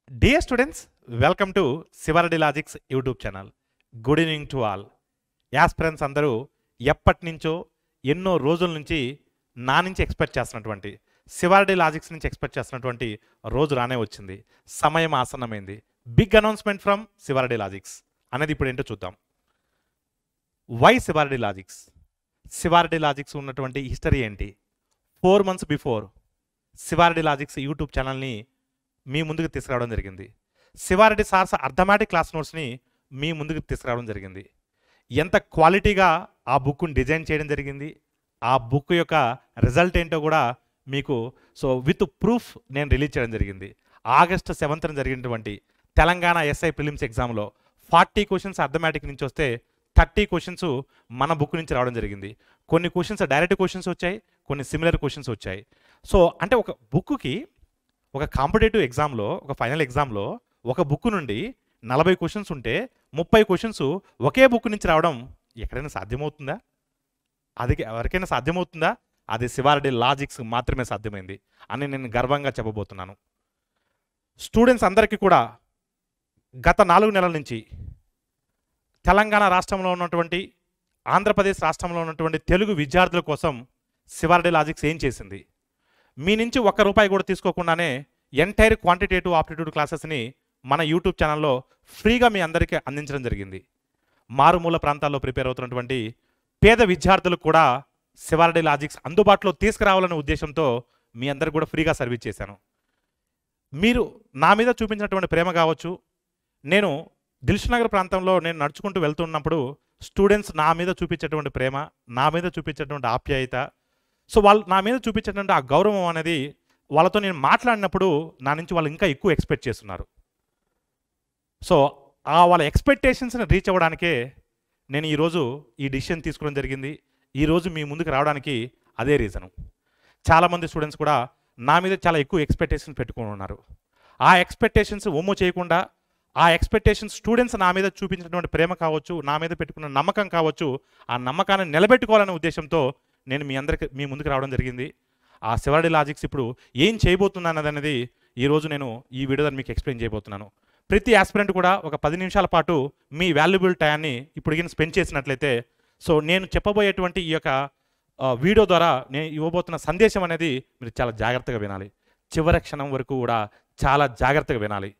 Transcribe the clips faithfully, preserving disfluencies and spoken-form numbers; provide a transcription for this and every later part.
Dear students, welcome to Siva Reddy Logic's YouTube channel. Good evening to all. Aspirants అందరూ ఎప్పటి నుంచో ఎన్నో రోజుల నుంచి నా నుంచి ఎక్స్పెక్ట్ చేస్తున్నటువంటి సివా రెడ్డి లాజిక్స్ నుంచి ఎక్స్పెక్ట్ చేస్తున్నటువంటి రోజు రానే వచ్చింది. సమయం ఆసన్నమైంది. Big announcement from Siva Reddy logics అనేది ఇప్పుడు ఏంటో చూద్దాం. Why Siva Reddy logics? Siva Reddy logics ఉన్నటువంటి హిస్టరీ ఏంటి? Four months before Siva Reddy logics YouTube ఛానల్ని మీ ముందుకు తీసుకురావడం జరిగింది. Siva Reddy sir's arithmetic class నోట్స్ని మీ ముందుకు తీసుకురావడం జరిగింది. ఎంత క్వాలిటీగా ఆ బుక్ని డిజైన్ చేయడం జరిగింది, ఆ బుక్ యొక్క రిజల్ట్ ఏంటో కూడా మీకు సో విత్ ప్రూఫ్ నేను రిలీజ్ చేయడం జరిగింది. ఆగస్టు సెవెంత్న జరిగినటువంటి తెలంగాణ ఎస్ఐ ప్రిలిమ్స్ ఎగ్జామ్లో ఫార్టీ క్వశ్చన్స్ అర్థమాటిక్ నుంచి వస్తే థర్టీ క్వశ్చన్స్ మన బుక్ నుంచి రావడం జరిగింది. కొన్ని క్వశ్చన్స్ డైరెక్ట్ క్వశ్చన్స్ వచ్చాయి, కొన్ని సిమిలర్ క్వశ్చన్స్ వచ్చాయి. సో అంటే ఒక బుక్కి ఒక కాంపిటేటివ్ ఎగ్జామ్లో ఒక ఫైనల్ ఎగ్జామ్లో ఒక బుక్ నుండి నలభై క్వశ్చన్స్ ఉంటే ముప్పై క్వశ్చన్స్ ఒకే బుక్ నుంచి రావడం ఎక్కడైనా సాధ్యమవుతుందా? అది ఎవరికైనా సాధ్యమవుతుందా? అది సివా రెడ్డి లాజిక్స్ మాత్రమే సాధ్యమైంది అని నేను గర్వంగా చెప్పబోతున్నాను. స్టూడెంట్స్ అందరికీ కూడా గత నాలుగు నెలల నుంచి తెలంగాణ రాష్ట్రంలో ఉన్నటువంటి ఆంధ్రప్రదేశ్ రాష్ట్రంలో ఉన్నటువంటి తెలుగు విద్యార్థుల కోసం సివా రెడ్డి లాజిక్స్ ఏం చేసింది? మీ నుంచి ఒక్క రూపాయి కూడా తీసుకోకుండానే ఎంటైర్ క్వాంటిటేటివ్ ఆప్టిట్యూడ్ క్లాసెస్ని మన యూట్యూబ్ ఛానల్లో ఫ్రీగా మీ అందరికీ అందించడం జరిగింది. మారుమూల ప్రాంతాల్లో ప్రిపేర్ అవుతున్నటువంటి పేద విద్యార్థులకు కూడా సివా రెడ్డి లాజిక్స్ అందుబాటులో తీసుకురావాలనే ఉద్దేశంతో మీ అందరికి కూడా ఫ్రీగా సర్వీస్ చేశాను. మీరు నా మీద చూపించినటువంటి ప్రేమ కావచ్చు, నేను దిల్సుఖ్నగర్ ప్రాంతంలో నేను నడుచుకుంటూ వెళ్తున్నప్పుడు స్టూడెంట్స్ నా మీద చూపించేటువంటి ప్రేమ, నా మీద చూపించేటువంటి ఆప్యాయత, సో వాళ్ళు నా మీద చూపించేటువంటి ఆ గౌరవం అనేది వాళ్ళతో నేను మాట్లాడినప్పుడు నా నుంచి వాళ్ళు ఇంకా ఎక్కువ ఎక్స్పెక్ట్ చేస్తున్నారు. సో ఆ వాళ్ళ ఎక్స్పెక్టేషన్స్ని రీచ్ అవ్వడానికే నేను ఈరోజు ఈ డిసిషన్ తీసుకోవడం జరిగింది. ఈరోజు మీ ముందుకు రావడానికి అదే రీజను. చాలామంది స్టూడెంట్స్ కూడా నా మీద చాలా ఎక్కువ ఎక్స్పెక్టేషన్స్ పెట్టుకుని ఉన్నారు. ఆ ఎక్స్పెక్టేషన్స్ ఒమ్ము చేయకుండా, ఆ ఎక్స్పెక్టేషన్స్ స్టూడెంట్స్ నా మీద చూపించినటువంటి ప్రేమ కావచ్చు, నా మీద పెట్టుకున్న నమ్మకం కావచ్చు, ఆ నమ్మకాన్ని నిలబెట్టుకోవాలనే ఉద్దేశంతో నేను మీ అందరికి మీ ముందుకు రావడం జరిగింది. ఆ సివా రెడ్డి లాజిక్స్ ఇప్పుడు ఏం చేయబోతున్నాను అనేది ఈరోజు నేను ఈ వీడియోలో మీకు ఎక్స్ప్లెయిన్ చేయబోతున్నాను. ప్రతి ఆస్పిరెంట్ కూడా ఒక పది నిమిషాల పాటు మీ వాల్యుబుల్ టైంని ఇప్పుడు ఈయన స్పెండ్ చేసినట్లయితే, సో నేను చెప్పబోయేటువంటి ఈ యొక్క వీడియో ద్వారా నేను ఇవ్వబోతున్న సందేశం అనేది మీరు చాలా జాగ్రత్తగా వినాలి. చివరి క్షణం వరకు కూడా చాలా జాగ్రత్తగా వినాలి.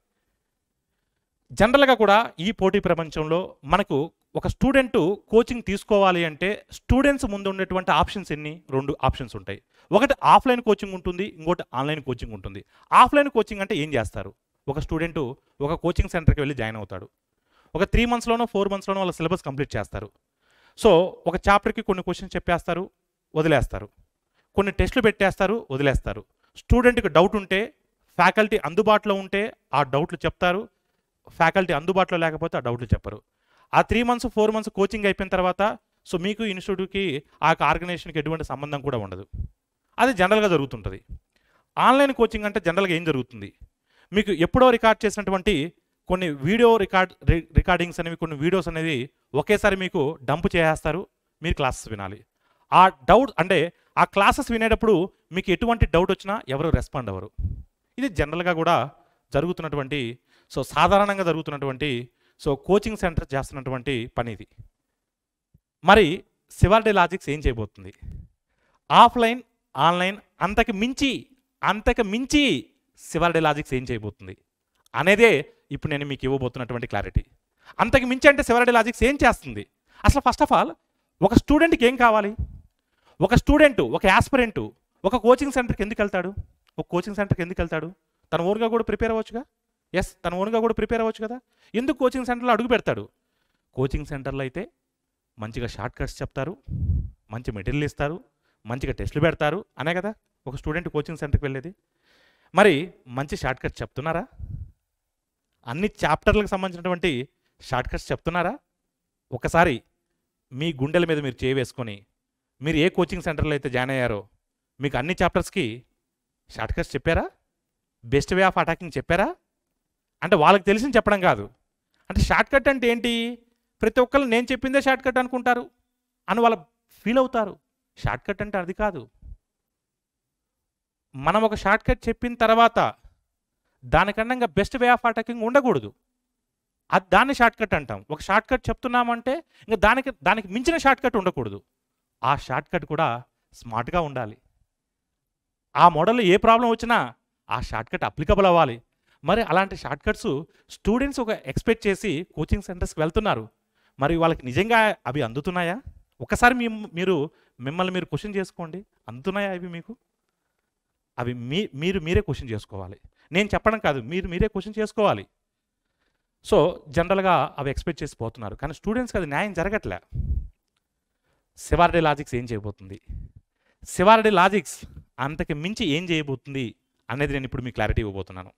జనరల్గా కూడా ఈ పోటీ ప్రపంచంలో మనకు ఒక స్టూడెంట్ కోచింగ్ తీసుకోవాలి అంటే స్టూడెంట్స్ ముందు ఉండేటువంటి ఆప్షన్స్ ఎన్ని? రెండు ఆప్షన్స్ ఉంటాయి. ఒకటి ఆఫ్లైన్ కోచింగ్ ఉంటుంది, ఇంకోటి ఆన్లైన్ కోచింగ్ ఉంటుంది. ఆఫ్లైన్ కోచింగ్ అంటే ఏం చేస్తారు? ఒక స్టూడెంట్ ఒక కోచింగ్ సెంటర్కి వెళ్ళి జాయిన్ అవుతాడు. ఒక త్రీ మంత్స్లోనో ఫోర్ మంత్స్లోనో వాళ్ళ సిలబస్ కంప్లీట్ చేస్తారు. సో ఒక చాప్టర్కి కొన్ని క్వశ్చన్స్ చెప్పేస్తారు, వదిలేస్తారు. కొన్ని టెస్టులు పెట్టేస్తారు, వదిలేస్తారు. స్టూడెంట్కి డౌట్ ఉంటే ఫ్యాకల్టీ అందుబాటులో ఉంటే ఆ డౌట్లు చెప్తారు, ఫ్యాకల్టీ అందుబాటులో లేకపోతే ఆ డౌట్లు చెప్పరు. ఆ three months four months coaching అయిపోయిన తర్వాత సో మీకు ఇన్స్టిట్యూట్కి ఆ ఆర్గనైజేషన్కి ఎటువంటి సంబంధం కూడా ఉండదు. అది జనరల్గా జరుగుతుంటుంది. ఆన్లైన్ కోచింగ్ అంటే జనరల్గా ఏం జరుగుతుంది? మీకు ఎప్పుడో రికార్డ్ చేసినటువంటి కొన్ని వీడియో రికార్డ్ రికార్డింగ్స్ అనేవి, కొన్ని వీడియోస్ అనేవి ఒకేసారి మీకు డంప్ చేసేస్తారు. మీరు క్లాసెస్ వినాలి. ఆ డౌట్ అంటే ఆ క్లాసెస్ వినేటప్పుడు మీకు ఎటువంటి డౌట్ వచ్చినా ఎవరు రెస్పాండ్ అవ్వరు. ఇది జనరల్గా కూడా జరుగుతున్నటువంటి సో సాధారణంగా జరుగుతున్నటువంటి సో కోచింగ్ సెంటర్ చేస్తున్నటువంటి పని ఇది. మరి సివా రెడ్డి లాజిక్స్ ఏం చేయబోతుంది? ఆఫ్లైన్ ఆన్లైన్ అంతకు మించి అంతకు మించి సివా రెడ్డి లాజిక్స్ ఏం చేయబోతుంది అనేదే ఇప్పుడు నేను మీకు ఇవ్వబోతున్నటువంటి క్లారిటీ. అంతకు మించి అంటే సివా రెడ్డి లాజిక్స్ ఏం చేస్తుంది? అసలు ఫస్ట్ ఆఫ్ ఆల్ ఒక స్టూడెంట్కి ఏం కావాలి? ఒక స్టూడెంట్, ఒక యాస్పిరెంట్ ఒక కోచింగ్ సెంటర్కి ఎందుకు వెళ్తాడు? ఒక కోచింగ్ సెంటర్కి ఎందుకు వెళ్తాడు? తన ఓన్గా కూడా ప్రిపేర్ అవ్వచ్చుగా. ఎస్, తన ఓన్గా కూడా ప్రిపేర్ అవ్వచ్చు కదా. ఎందుకు కోచింగ్ సెంటర్లో అడుగు పెడతాడు? కోచింగ్ సెంటర్లో అయితే మంచిగా షార్ట్ కట్స్ చెప్తారు, మంచి మెటీరియల్ ఇస్తారు, మంచిగా టెస్టులు పెడతారు అనే కదా ఒక స్టూడెంట్ కోచింగ్ సెంటర్కి వెళ్ళేది. మరి మంచి షార్ట్ కట్స్ చెప్తున్నారా? అన్ని చాప్టర్లకు సంబంధించినటువంటి షార్ట్ కట్స్ చెప్తున్నారా? ఒకసారి మీ గుండెల మీద మీరు చేయి వేసుకొని మీరు ఏ కోచింగ్ సెంటర్లో అయితే జాయిన్ అయ్యారో మీకు అన్ని చాప్టర్స్కి షార్ట్ కట్స్ చెప్పారా? బెస్ట్ వే ఆఫ్ అటాకింగ్ చెప్పారా? అంటే వాళ్ళకి తెలిసింది చెప్పడం కాదు. అంటే షార్ట్ కట్ అంటే ఏంటి? ప్రతి ఒక్కరు నేను చెప్పిందే షార్ట్ కట్ అనుకుంటారు అని వాళ్ళు ఫీల్ అవుతారు. షార్ట్ కట్ అంటే అది కాదు. మనం ఒక షార్ట్ కట్ చెప్పిన తర్వాత దానికన్నా బెస్ట్ వే ఆఫ్ అటాకింగ్ ఉండకూడదు. అది దాన్ని షార్ట్ కట్ అంటాం. ఒక షార్ట్ కట్ చెప్తున్నామంటే ఇంకా దానికి దానికి మించిన షార్ట్ కట్ ఉండకూడదు. ఆ షార్ట్ కట్ కూడా స్మార్ట్గా ఉండాలి. ఆ మోడల్లో ఏ ప్రాబ్లం వచ్చినా ఆ షార్ట్ కట్ అప్లికబుల్ అవ్వాలి. మరి అలాంటి షార్ట్ కట్స్ స్టూడెంట్స్ ఒక ఎక్స్పెక్ట్ చేసి కోచింగ్ సెంటర్స్కి వెళ్తున్నారు. మరి వాళ్ళకి నిజంగా అవి అందుతున్నాయా? ఒకసారి మీ మీరు మిమ్మల్ని మీరు క్వశ్చన్ చేసుకోండి. అందుతున్నాయా అవి మీకు? అవి మీ మీరు మీరే క్వశ్చన్ చేసుకోవాలి. నేను చెప్పడం కాదు, మీరు మీరే క్వశ్చన్ చేసుకోవాలి. సో జనరల్గా అవి ఎక్స్పెక్ట్ చేసి పోతున్నారు, కానీ స్టూడెంట్స్కి అది న్యాయం జరగట్లే. సివా రెడ్డి లాజిక్స్ ఏం చేయబోతుంది, సివా రెడ్డి లాజిక్స్ అంతకు మించి ఏం చేయబోతుంది అనేది నేను ఇప్పుడు మీకు క్లారిటీ ఇవ్వబోతున్నాను.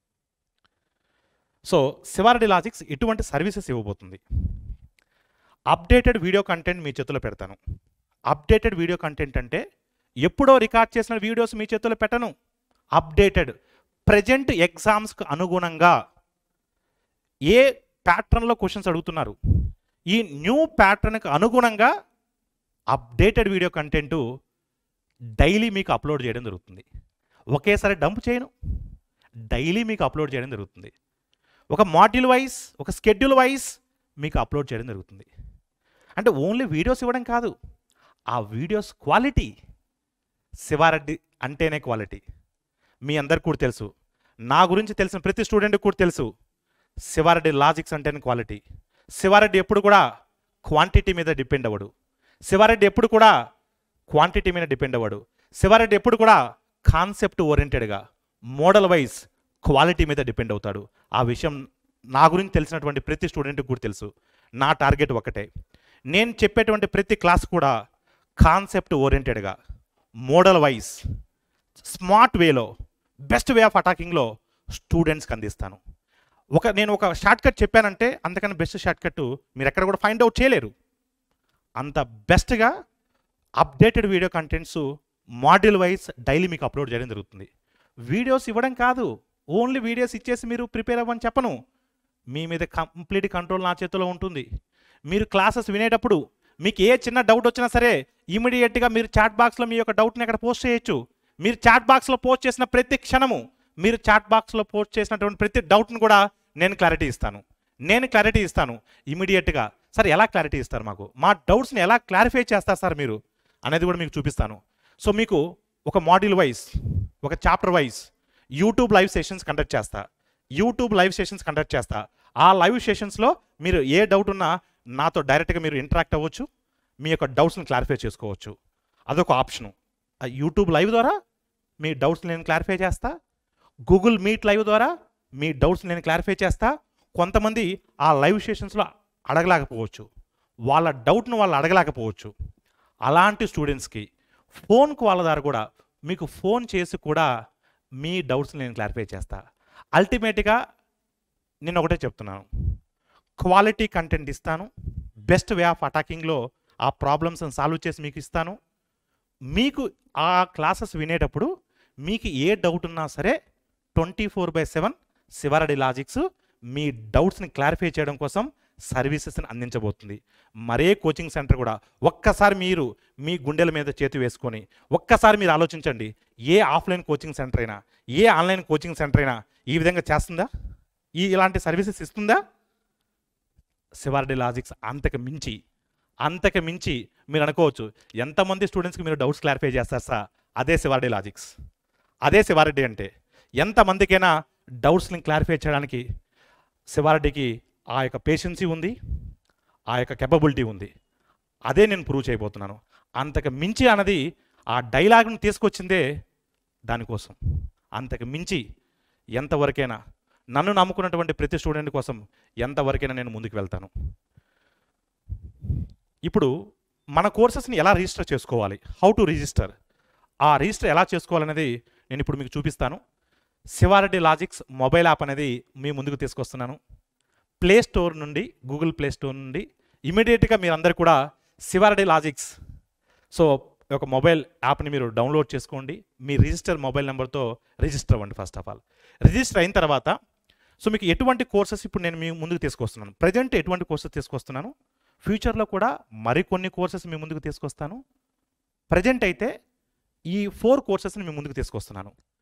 సో సివా రెడ్డి లాజిక్స్ ఎటువంటి సర్వీసెస్ ఇవ్వబోతుంది? అప్డేటెడ్ వీడియో కంటెంట్ మీ చేతిలో పెడతాను. అప్డేటెడ్ వీడియో కంటెంట్ అంటే ఎప్పుడో రికార్డ్ చేసిన వీడియోస్ మీ చేతిలో పెట్టను. అప్డేటెడ్ ప్రజెంట్ ఎగ్జామ్స్కి అనుగుణంగా ఏ ప్యాటర్న్లో క్వశ్చన్స్ అడుగుతున్నారు, ఈ న్యూ ప్యాటర్న్కి అనుగుణంగా అప్డేటెడ్ వీడియో కంటెంటు డైలీ మీకు అప్లోడ్ చేయడం జరుగుతుంది. ఒకేసారి డంప్ చేయను, డైలీ మీకు అప్లోడ్ చేయడం జరుగుతుంది. ఒక మాడ్యూల్ వైజ్, ఒక స్కెడ్యూల్ వైజ్ మీకు అప్లోడ్ చేయడం జరుగుతుంది. అంటే ఓన్లీ వీడియోస్ ఇవ్వడం కాదు, ఆ వీడియోస్ క్వాలిటీ. సివా రెడ్డి అంటేనే క్వాలిటీ. మీ అందరికి కూడా తెలుసు, నా గురించి తెలిసిన ప్రతి స్టూడెంట్కి కూడా తెలుసు, సివా రెడ్డి లాజిక్స్ అంటేనే క్వాలిటీ. సివా రెడ్డి ఎప్పుడు కూడా క్వాంటిటీ మీద డిపెండ్ అవ్వడు. సివా రెడ్డి ఎప్పుడు కూడా క్వాంటిటీ మీద డిపెండ్ అవ్వడు. సివా రెడ్డి ఎప్పుడు కూడా కాన్సెప్ట్ ఓరియంటెడ్గా, మోడల్ వైజ్ క్వాలిటీ మీద డిపెండ్ అవుతాడు. ఆ విషయం నా గురించి తెలిసినటువంటి ప్రతి స్టూడెంట్కి కూడా తెలుసు. నా టార్గెట్ ఒకటే, నేను చెప్పేటువంటి ప్రతి క్లాస్ కూడా కాన్సెప్ట్ ఓరియంటెడ్గా, మోడల్ వైజ్, స్మార్ట్ వేలో, బెస్ట్ వే ఆఫ్ అటాకింగ్లో స్టూడెంట్స్కి అందిస్తాను. ఒక నేను ఒక షార్ట్ కట్ చెప్పానంటే అంతకన్నా బెస్ట్ షార్ట్ కట్ మీరు ఎక్కడ కూడా ఫైండ్ అవుట్ చేయలేరు. అంత బెస్ట్గా updated video contents module wise daily మీకు అప్లోడ్ చేయడం జరుగుతుంది. వీడియోస్ ఇవ్వడం కాదు, ఓన్లీ వీడియోస్ ఇచ్చేసి మీరు ప్రిపేర్ అవ్వని చెప్పను. మీ మీద కంప్లీట్ కంట్రోల్ నా చేతిలో ఉంటుంది. మీరు క్లాసెస్ వినేటప్పుడు మీకు ఏ చిన్న డౌట్ వచ్చినా సరే ఇమీడియట్గా మీరు చాట్ బాక్స్లో మీ యొక్క డౌట్ని అక్కడ పోస్ట్ చేయొచ్చు. మీరు చాట్ బాక్స్లో పోస్ట్ చేసిన ప్రతి క్షణము, మీరు చాట్ బాక్స్లో పోస్ట్ చేసినటువంటి ప్రతి డౌట్ని కూడా నేను క్లారిటీ ఇస్తాను. నేను క్లారిటీ ఇస్తాను ఇమీడియట్గా. సార్ ఎలా క్లారిటీ ఇస్తారు మాకు, మా డౌట్స్ని ఎలా క్లారిఫై చేస్తారు సార్ మీరు అనేది కూడా మీకు చూపిస్తాను. సో మీకు ఒక మాడ్యూల్ వైజ్, ఒక chapter wise YouTube live sessions conduct చేస్తా. యూట్యూబ్ లైవ్ సెషన్స్ కండక్ట్ చేస్తా. ఆ లైవ్ సెషన్స్లో మీరు ఏ డౌట్ ఉన్నా నాతో డైరెక్ట్గా మీరు ఇంటరాక్ట్ అవ్వచ్చు, మీ యొక్క డౌట్స్ని క్లారిఫై చేసుకోవచ్చు. అదొక ఆప్షను. ఆ యూట్యూబ్ లైవ్ ద్వారా మీ డౌట్స్ని నేను క్లారిఫై చేస్తా. గూగుల్ మీట్ లైవ్ ద్వారా మీ డౌట్స్ని నేను క్లారిఫై చేస్తా. కొంతమంది ఆ లైవ్ సెషన్స్లో అడగలేకపోవచ్చు, వాళ్ళ డౌట్ను వాళ్ళు అడగలేకపోవచ్చు. అలాంటి స్టూడెంట్స్కి ఫోన్కు వాళ్ళ ద్వారా కూడా మీకు ఫోన్ చేసి కూడా మీ డౌట్స్ని నేను క్లారిఫై చేస్తా. అల్టిమేట్గా నేను ఒకటే చెప్తున్నాను, క్వాలిటీ కంటెంట్ ఇస్తాను. బెస్ట్ వే ఆఫ్ అటాకింగ్లో ఆ ప్రాబ్లమ్స్ని సాల్వ్ చేసి మీకు ఇస్తాను. మీకు ఆ క్లాసెస్ వినేటప్పుడు మీకు ఏ డౌట్ ఉన్నా సరే twenty four by seven Siva Reddy logics మీ డౌట్స్ని క్లారిఫై చేయడం కోసం సర్వీసెస్ని అందించబోతుంది. మరే కోచింగ్ సెంటర్ కూడా ఒక్కసారి మీరు మీ గుండెల మీద చేతి వేసుకొని ఒక్కసారి మీరు ఆలోచించండి, ఏ ఆఫ్లైన్ కోచింగ్ సెంటర్ అయినా, ఏ ఆన్లైన్ కోచింగ్ సెంటర్ అయినా ఈ విధంగా చేస్తుందా, ఈ ఇలాంటి సర్వీసెస్ ఇస్తుందా? సివా రెడ్డి లాజిక్స్ అంతకు మించి అంతకు మించి మీరు అనుకోవచ్చు, ఎంతమంది స్టూడెంట్స్కి మీరు డౌట్స్ క్లారిఫై చేస్తారు సార్, అదే సివా రెడ్డి లాజిక్స్, అదే సివా రెడ్డి అంటే. ఎంతమందికైనా డౌట్స్ని క్లారిఫై చేయడానికి సివా రెడ్డికి ఆ యొక్క పేషెన్సీ ఉంది, ఆ యొక్క కెపబిలిటీ ఉంది. అదే నేను ప్రూవ్ చేయబోతున్నాను. అంతకు మించి అన్నది ఆ డైలాగ్ను తీసుకొచ్చిందే దానికోసం. అంతకు మించి ఎంతవరకైనా నన్ను నమ్ముకున్నటువంటి ప్రతి స్టూడెంట్ కోసం ఎంతవరకైనా నేను ముందుకు వెళ్తాను. ఇప్పుడు మన కోర్సెస్ని ఎలా రిజిస్టర్ చేసుకోవాలి, హౌ టు రిజిస్టర్, ఆ రిజిస్టర్ ఎలా చేసుకోవాలనేది నేను ఇప్పుడు మీకు చూపిస్తాను. Siva Reddy logics mobile app అనేది మీ ముందుకు తీసుకొస్తున్నాను. ప్లే స్టోర్ నుండి, గూగుల్ ప్లే స్టోర్ నుండి ఇమీడియట్గా మీరందరూ కూడా సివా రెడ్డి లాజిక్స్ సో ఒక మొబైల్ యాప్ని మీరు డౌన్లోడ్ చేసుకోండి. మీ రిజిస్టర్ మొబైల్ నెంబర్తో రిజిస్టర్ అవ్వండి. ఫస్ట్ ఆఫ్ ఆల్ రిజిస్టర్ అయిన తర్వాత సో మీకు ఎటువంటి కోర్సెస్ ఇప్పుడు నేను మీ ముందుకు తీసుకొస్తున్నాను, ప్రజెంట్ ఎటువంటి కోర్సెస్ తీసుకొస్తున్నాను, ఫ్యూచర్లో కూడా మరికొన్ని కోర్సెస్ మీ ముందుకు తీసుకొస్తాను. ప్రజెంట్ అయితే ఈ ఫోర్ కోర్సెస్ని మీ ముందుకు తీసుకొస్తున్నాను.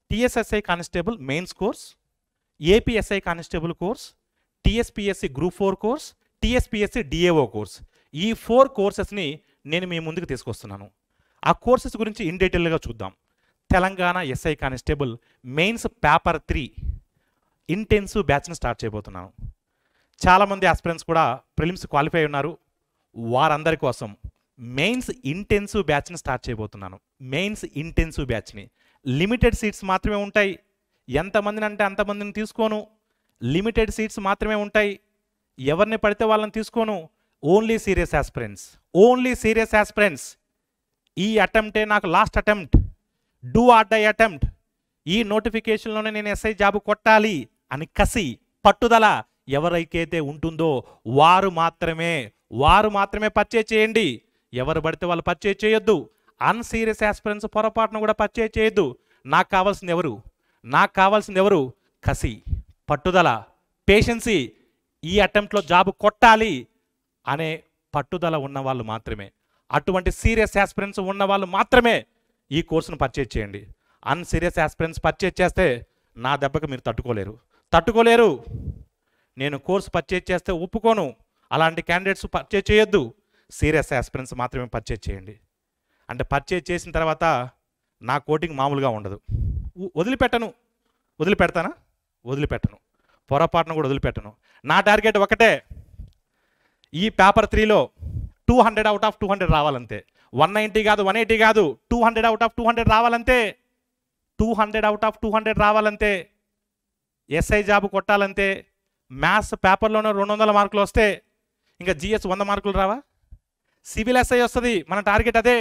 TSSI constable mains course, APSI constable course, TSPSC group four course, TSPSC DAO course. ఈ ఫోర్ కోర్సెస్ని నేను మీ ముందుకు తీసుకొస్తున్నాను. ఆ కోర్సెస్ గురించి ఇన్ డీటెయిల్గా చూద్దాం. Telangana SI constable mains paper three intensive బ్యాచ్ని స్టార్ట్ చేయబోతున్నాను. చాలామంది ఆస్పిరెంట్స్ కూడా ప్రిలిమ్స్ క్వాలిఫై ఉన్నారు. వారందరి కోసం మెయిన్స్ ఇంటెన్సివ్ బ్యాచ్ని స్టార్ట్ చేయబోతున్నాను. మెయిన్స్ ఇంటెన్సివ్ బ్యాచ్ని లిమిటెడ్ సీట్స్ మాత్రమే ఉంటాయి. ఎంతమందిని అంటే అంతమందిని తీసుకోను. లిమిటెడ్ సీట్స్ మాత్రమే ఉంటాయి. ఎవరిని పడితే వాళ్ళని తీసుకోను. Only serious aspirants, only serious aspirants. ఈ అటెంప్టే నాకు last attempt, do or die attempt. ఈ నోటిఫికేషన్లోనే నేను ఎస్ఐ జాబ్ కొట్టాలి అని కసి పట్టుదల ఎవరికైతే ఉంటుందో వారు మాత్రమే వారు మాత్రమే పర్చేజ్ చేయండి. ఎవరు పడితే వాళ్ళు పర్చేజ్ చేయొద్దు. అన్సీరియస్ ఆస్పిరెంట్స్ పొరపాటును కూడా పర్చేజ్ చేయొద్దు. నాకు కావాల్సింది ఎవరు నాకు కావాల్సింది ఎవరు కసి, పట్టుదల, పేషెన్సీ. ఈ అటెంప్ట్లో జాబ్ కొట్టాలి అనే పట్టుదల ఉన్న వాళ్ళు మాత్రమే, అటువంటి సీరియస్ ఆస్పిరెంట్స్ ఉన్న వాళ్ళు మాత్రమే ఈ కోర్సును పర్చేజ్ చేయండి. అన్సీరియస్ ఆస్పిరెంట్స్ పర్చేజ్ చేస్తే నా దెబ్బకు మీరు తట్టుకోలేరు తట్టుకోలేరు నేను కోర్సు పర్చేజ్ చేస్తే ఒప్పుకోను. అలాంటి క్యాండిడేట్స్ పర్చేజ్ చేయొద్దు. సీరియస్ ఆస్పిరెంట్స్ మాత్రమే పర్చేజ్ చేయండి. అంటే పర్చేజ్ చేసిన తర్వాత నా కోటింగ్ మామూలుగా ఉండదు. వదిలిపెట్టను వదిలిపెడతానా వదిలిపెట్టను పొరపాటును కూడా వదిలిపెట్టను. నా టార్గెట్ ఒకటే, ఈ పేపర్ త్రీలో two hundred out of two hundred రావాలంతే. వన్ నైంటీ కాదు, వన్ ఎయిటీ కాదు, two hundred out of two hundred రావాలంతే. Two hundred out of two hundred రావాలంతే. ఎస్ఐ జాబ్ కొట్టాలంతే. మ్యాథ్స్ పేపర్లోనే రెండు వందల మార్కులు వస్తే ఇంకా జిఎస్ వంద మార్కులు రావా? సివిల్ ఎస్ఐ వస్తుంది. మన టార్గెట్ అదే.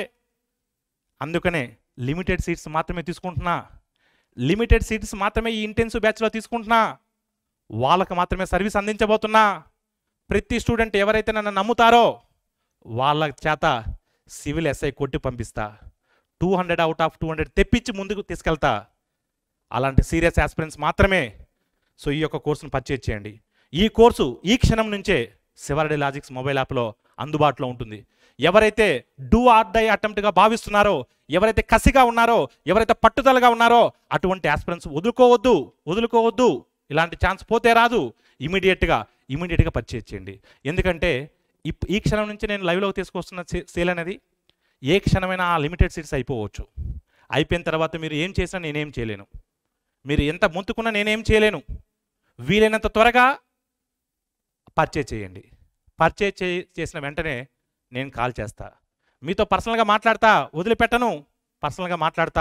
అందుకనే లిమిటెడ్ సీట్స్ మాత్రమే తీసుకుంటున్నా. లిమిటెడ్ సీట్స్ మాత్రమే ఈ ఇంటెన్సివ్ బ్యాచ్లో తీసుకుంటున్నా. వాళ్ళకు మాత్రమే సర్వీస్ అందించబోతున్నా. ప్రతి స్టూడెంట్ ఎవరైతే నన్ను నమ్ముతారో వాళ్ళ చేత సివిల్ ఎస్ఐ కొట్టి పంపిస్తా. Two hundred out of two hundred తెప్పించి ముందుకు తీసుకెళ్తా. అలాంటి సీరియస్ ఆస్పిరెంట్స్ మాత్రమే సో ఈ యొక్క కోర్సును పర్చేజ్ చేయండి. ఈ కోర్సు ఈ క్షణం నుంచే శివ రెడ్డి లాజిక్స్ మొబైల్ యాప్లో అందుబాటులో ఉంటుంది. ఎవరైతే డూ ఆర్ డై అటెంప్ట్గా భావిస్తున్నారో, ఎవరైతే కసిగా ఉన్నారో, ఎవరైతే పట్టుదలగా ఉన్నారో అటువంటి ఆస్పిరెంట్స్ వదులుకోవద్దు వదులుకోవద్దు ఇలాంటి ఛాన్స్ పోతే రాదు. ఇమీడియట్గా ఇమీడియట్గా పర్చేజ్ చేయండి. ఎందుకంటే ఈ క్షణం నుంచి నేను లైవ్లోకి తీసుకొస్తున్న సేల్ అనేది ఏ క్షణమైనా ఆ లిమిటెడ్ సీట్స్ అయిపోవచ్చు. అయిపోయిన తర్వాత మీరు ఏం చేసినా నేనేం చేయలేను. మీరు ఎంత ముందుకున్నా నేనేం చేయలేను. వీలైనంత త్వరగా పర్చేజ్ చేయండి. పర్చేజ్ చే చేసిన వెంటనే నేను కాల్ చేస్తా. మీతో పర్సనల్గా మాట్లాడతా, వదిలిపెట్టను. పర్సనల్గా మాట్లాడతా.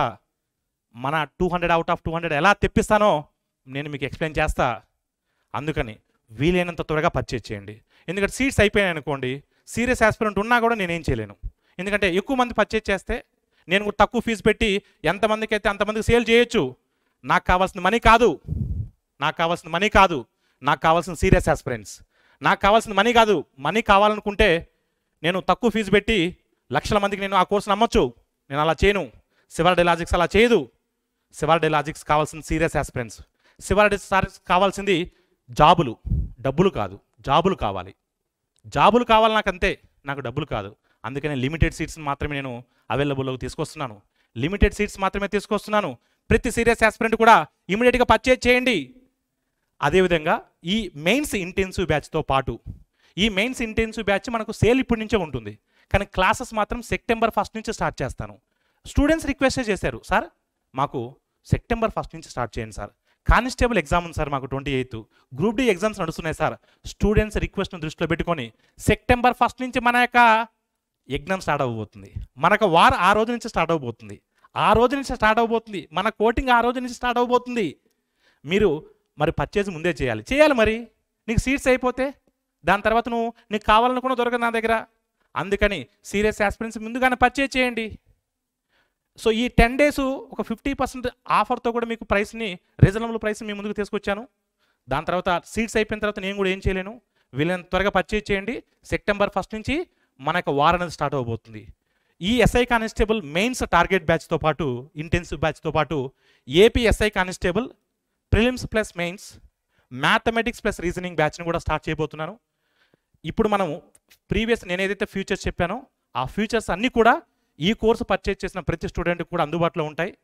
మన two hundred out of two hundred ఎలా తెప్పిస్తానో నేను మీకు ఎక్స్ప్లెయిన్ చేస్తా. అందుకని వీలైనంత త్వరగా పర్చేజ్ చేయండి. ఎందుకంటే సీట్స్ అయిపోయాయి అనుకోండి, సీరియస్ ఆస్పిరెంట్ ఉన్నా కూడా నేనేం చేయలేను. ఎందుకంటే ఎక్కువ మంది పర్చేజ్ చేస్తే నేను తక్కువ ఫీజు పెట్టి ఎంతమందికి అయితే అంతమందికి సేల్ చేయొచ్చు. నాకు కావాల్సిన మనీ కాదు నాకు కావాల్సిన మనీ కాదు నాకు కావాల్సిన సీరియస్ ఆస్పిరెంట్స్. నాకు కావాల్సిన మనీ కాదు. మనీ కావాలనుకుంటే నేను తక్కువ ఫీజు పెట్టి లక్షల మందికి నేను ఆ కోర్సును అమ్మొచ్చు. నేను అలా చేయను. శివ రెడ్డి లాజిక్స్ అలా చేయదు. శివ రెడ్డి లాజిక్స్ కావాల్సిన serious aspirants. Shiva Reddy sir's కావాల్సింది జాబులు, డబ్బులు కాదు. జాబులు కావాలి. జాబులు కావాలి నాకు, అంతే. నాకు డబ్బులు కాదు. అందుకని లిమిటెడ్ సీట్స్ని మాత్రమే నేను అవైలబుల్లోకి తీసుకొస్తున్నాను. లిమిటెడ్ సీట్స్ మాత్రమే తీసుకొస్తున్నాను. ప్రతి సీరియస్ ఆస్పిరెంట్ కూడా ఇమీడియట్గా పర్చేజ్ చేయండి. అదేవిధంగా ఈ మెయిన్స్ ఇంటెన్సివ్ బ్యాచ్తో పాటు ఈ మెయిన్స్ ఇంటెన్సివ్ బ్యాచ్ మనకు సేల్ ఇప్పటి నుంచే ఉంటుంది. కానీ క్లాసెస్ మాత్రం సెప్టెంబర్ ఫస్ట్ నుంచి స్టార్ట్ చేస్తాను. స్టూడెంట్స్ రిక్వెస్ట్ చేశారు, సార్ మాకు సెప్టెంబర్ ఫస్ట్ నుంచి స్టార్ట్ చేయండి సార్. కానిస్టేబుల్ ఎగ్జామ్ ఉంది సార్ మాకు twenty eighth. Group D exams నడుస్తున్నాయి సార్. స్టూడెంట్స్ రిక్వెస్ట్ను దృష్టిలో పెట్టుకొని సెప్టెంబర్ ఫస్ట్ నుంచి మన యొక్క ఎగ్జామ్ స్టార్ట్ అవ్వబోతుంది. మనకు వార్ ఆ రోజు నుంచి స్టార్ట్ అవ్వబోతుంది. ఆ రోజు నుంచి స్టార్ట్ అవ్వబోతుంది. మన కోటింగ్ ఆ రోజు నుంచి స్టార్ట్ అవ్వబోతుంది. మీరు మరి పర్చేజ్ ముందే చేయాలి చేయాలి మరి నీకు సీట్స్ అయిపోతే దాని తర్వాత నువ్వు నీకు కావాలనుకున్న దొరకదు నా దగ్గర. అందుకని సీరియస్ ఆస్పిరెంట్స్ ముందుగానే పర్చేజ్ చేయండి. సో ఈ టెన్ డేస్ ఒక ఫిఫ్టీ పర్సెంట్ ఆఫర్తో కూడా మీకు ప్రైస్ని, రీజనబుల్ ప్రైస్ని మీ ముందుకు తీసుకొచ్చాను. దాని తర్వాత సీట్స్ అయిపోయిన తర్వాత నేను కూడా ఏం చేయలేను. వీళ్ళని త్వరగా పర్చేజ్ చేయండి. సెప్టెంబర్ ఫస్ట్ నుంచి మన యొక్క వార్ అనేది స్టార్ట్ అవబోతుంది. ఈ ఎస్ఐ కానిస్టేబుల్ మెయిన్స్ టార్గెట్ బ్యాచ్తో పాటు, ఇంటెన్సివ్ బ్యాచ్తో పాటు AP SI constable prelims plus mains, mathematics plus reasoning బ్యాచ్ని కూడా స్టార్ట్ చేయబోతున్నాను. ఇప్పుడు మనం ప్రీవియస్ నేను ఏదైతే ఫ్యూచర్స్ చెప్పానో ఆ ఫ్యూచర్స్ అన్నీ కూడా ఈ కోర్సు పర్చేజ్ చేసిన ప్రతి స్టూడెంట్కి కూడా అందుబాటులో ఉంటాయి.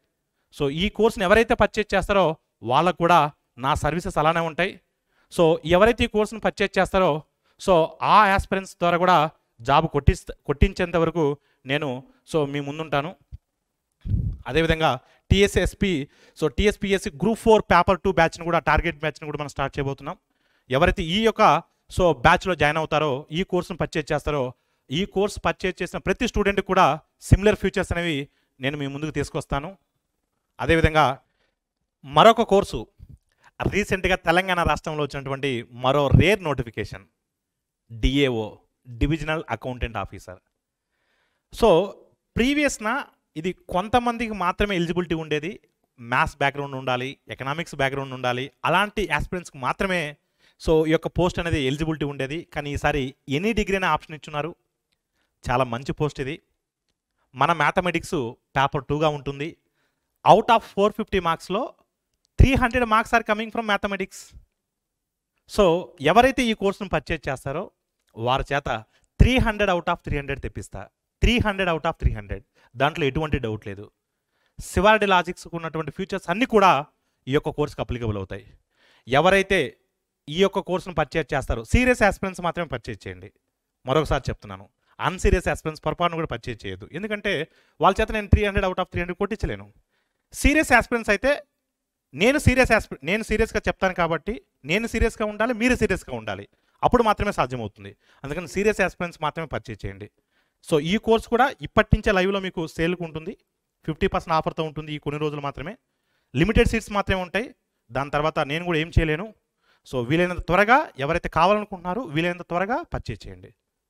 సో ఈ కోర్సుని ఎవరైతే పర్చేజ్ చేస్తారో వాళ్ళకు కూడా నా సర్వీసెస్ అలానే ఉంటాయి. సో ఎవరైతే ఈ కోర్సును పర్చేజ్ చేస్తారో సో ఆ యాస్పిరెంట్స్ ద్వారా కూడా జాబ్ కొట్టి కొట్టించేంత వరకు నేను సో మీ ముందుంటాను. అదేవిధంగా TSSP so TSPSC group four paper two బ్యాచ్ని కూడా టార్గెట్ బ్యాచ్ని కూడా మనం స్టార్ట్ చేయబోతున్నాం. ఎవరైతే ఈ యొక్క సో బ్యాచ్లో జాయిన్ అవుతారో ఈ కోర్సును పర్చేజ్ చేస్తారో ఈ కోర్సు పర్చేజ్ చేసిన ప్రతి స్టూడెంట్కి కూడా సిమిలర్ ఫ్యూచర్స్ అనేవి నేను మీ ముందుకు తీసుకొస్తాను. అదేవిధంగా మరొక కోర్సు రీసెంట్గా తెలంగాణ రాష్ట్రంలో వచ్చినటువంటి మరో rare notification DAO divisional accountant officer. So ప్రీవియస్న ఇది కొంతమందికి మాత్రమే ఎలిజిబిలిటీ ఉండేది. మ్యాథ్స్ బ్యాక్గ్రౌండ్ ఉండాలి, ఎకనామిక్స్ బ్యాక్గ్రౌండ్ ఉండాలి, అలాంటి ఆస్పిరెంట్స్కి మాత్రమే సో ఈ యొక్క పోస్ట్ అనేది ఎలిజిబిలిటీ ఉండేది. కానీ ఈసారి ఎనీ డిగ్రీ అనే ఆప్షన్ ఇచ్చున్నారు. చాలా మంచి పోస్ట్ ఇది. మన మ్యాథమెటిక్స్ పేపర్ టూగా ఉంటుంది. అవుట్ ఆఫ్ ఫోర్ ఫిఫ్టీ మార్క్స్లో three hundred marks are coming from mathematics. So ఎవరైతే ఈ కోర్సును పర్చేజ్ చేస్తారో వారి చేత three hundred out of three hundred తెప్పిస్తా. Three hundred out of three hundred దాంట్లో ఎటువంటి డౌట్ లేదు. శివా రెడ్డి లాజిక్స్కు ఉన్నటువంటి ఫీచర్స్ అన్నీ కూడా ఈ యొక్క కోర్సుకు అప్లికబుల్ అవుతాయి. ఎవరైతే ఈ యొక్క కోర్సును పర్చేజ్ చేస్తారో సీరియస్ ఆస్పిరెంట్స్ మాత్రమే పర్చేజ్ చేయండి. మరొకసారి చెప్తున్నాను, అన్సీరియస్ ఆస్పిరెంట్స్ పొరపాటును కూడా పర్చేజ్ చేయొద్దు. ఎందుకంటే వాళ్ళ చేత నేను three hundred out of three hundred కొట్టించలేను. సీరియస్ ఆస్పిరెంట్స్ అయితే నేను సీరియస్ ఆస్పి నేను సీరియస్గా చెప్తాను కాబట్టి నేను సీరియస్గా ఉండాలి, మీరు సీరియస్గా ఉండాలి. అప్పుడు మాత్రమే సాధ్యమవుతుంది. అందుకని సీరియస్ ఆస్పిరెంట్స్ మాత్రమే పర్చేజ్ చేయండి. సో ఈ కోర్స్ కూడా ఇప్పటి నుంచే లైవ్లో మీకు సేల్కి ఉంటుంది. ఫిఫ్టీ పర్సెంట్ ఆఫర్తో ఉంటుంది. ఈ కొన్ని రోజులు మాత్రమే, లిమిటెడ్ సీట్స్ మాత్రమే ఉంటాయి. దాని తర్వాత నేను కూడా ఏం చేయలేను. సో వీలైనంత త్వరగా ఎవరైతే కావాలనుకుంటున్నారో వీలైనంత త్వరగా పర్చేజ్ చేయండి.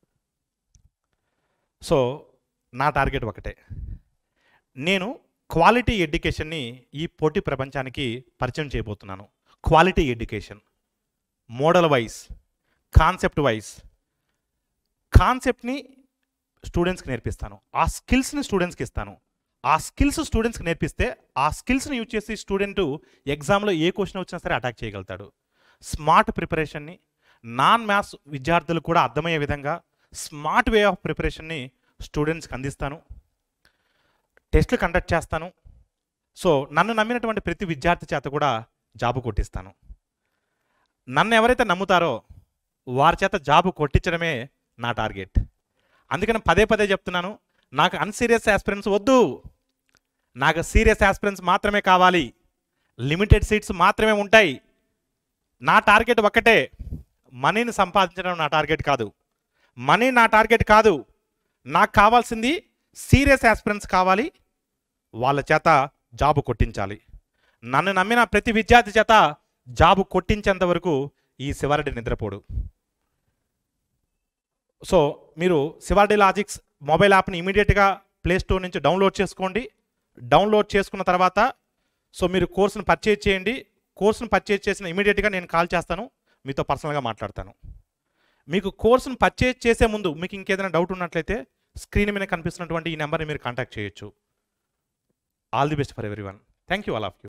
సో నా టార్గెట్ ఒకటే, నేను క్వాలిటీ ఎడ్యుకేషన్ని ఈ పోటీ ప్రపంచానికి పరిచయం చేయబోతున్నాను. Quality education model wise, concept wise. కాన్సెప్ట్ని స్టూడెంట్స్కి నేర్పిస్తాను, ఆ స్కిల్స్ని స్టూడెంట్స్కి ఇస్తాను. ఆ స్కిల్స్ స్టూడెంట్స్కి నేర్పిస్తే ఆ స్కిల్స్ని యూజ్ చేసి స్టూడెంట్ ఎగ్జామ్లో ఏ క్వశ్చన్ వచ్చినా సరే అటాక్ చేయగలుగుతాడు. స్మార్ట్ ప్రిపరేషన్ని నాన్ మ్యాథ్స్ విద్యార్థులు కూడా అర్థమయ్యే విధంగా స్మార్ట్ వే ఆఫ్ ప్రిపరేషన్ని స్టూడెంట్స్కి అందిస్తాను. టెస్టులు కండక్ట్ చేస్తాను. సో నన్ను నమ్మినటువంటి ప్రతి విద్యార్థి చేత కూడా జాబు కొట్టిస్తాను. నన్ను ఎవరైతే నమ్ముతారో వారి చేత జాబు కొట్టించడమే నా టార్గెట్. అందుకని పదే పదే చెప్తున్నాను, నాకు అన్సీరియస్ ఆస్పిరెంట్స్ వద్దు, నాకు సీరియస్ ఆస్పిరెంట్స్ మాత్రమే కావాలి. లిమిటెడ్ సీట్స్ మాత్రమే ఉంటాయి. నా టార్గెట్ ఒక్కటే, మనీని సంపాదించడం నా టార్గెట్ కాదు. మనీ నా టార్గెట్ కాదు. నాకు కావాల్సింది సీరియస్ ఆస్పిరెంట్స్ కావాలి, వాళ్ళ చేత జాబు కొట్టించాలి. నన్ను నమ్మిన ప్రతి విద్యార్థి చేత జాబు కొట్టించేంత వరకు ఈ శివారెడ్డి నిద్రపోడు. సో మీరు శివా రెడ్డి లాజిక్స్ మొబైల్ యాప్ని ఇమీడియట్గా ప్లే స్టోర్ నుంచి డౌన్లోడ్ చేసుకోండి. డౌన్లోడ్ చేసుకున్న తర్వాత సో మీరు కోర్సును పర్చేజ్ చేయండి. కోర్సును పర్చేజ్ చేసిన ఇమీడియట్గా నేను కాల్ చేస్తాను, మీతో పర్సనల్గా మాట్లాడతాను. మీకు కోర్సును పర్చేజ్ చేసే ముందు మీకు ఇంకేదైనా డౌట్ ఉన్నట్లయితే స్క్రీన్ మీద కనిపిస్తున్నటువంటి ఈ నెంబర్ని మీరు కాంటాక్ట్ చేయొచ్చు. All the best for everyone. Thank you all of you.